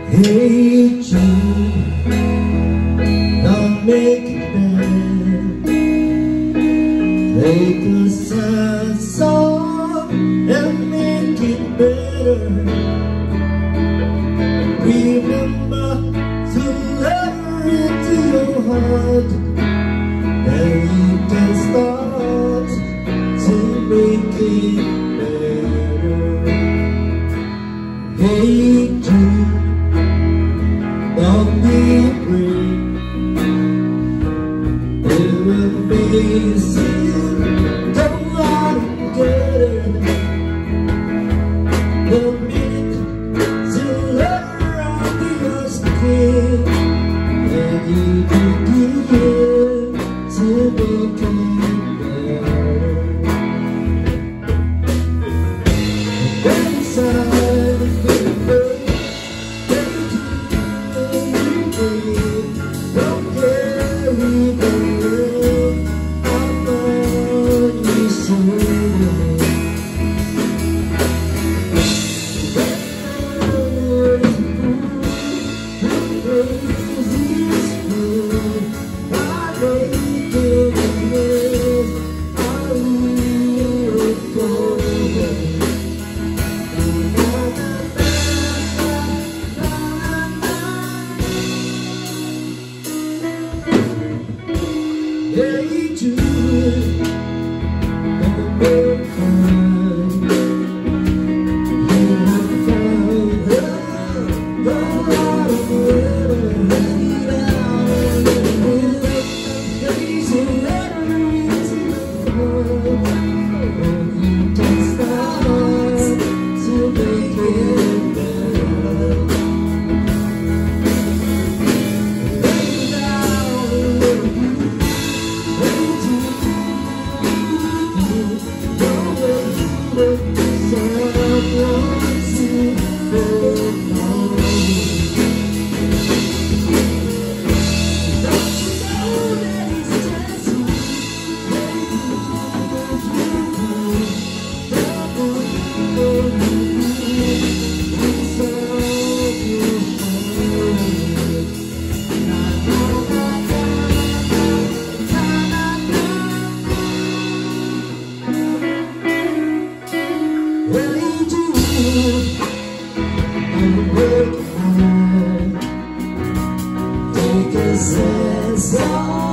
Hey Jude, don't make it bad. Make a sad song and make it better. Remember to let her into your heart, and you can start to make it better. Hey Jude, don't be afraid. It will be soon. Don't let it get it. The minute to let her under your skin, and you can begin to make it better. Inside the fever, don't carry the world. I know you so. Hey Jude, don't be afraid. You have found the light of the lead out with a face and let her into the world, and you can start to make it better. Lay down a little. Take a sense of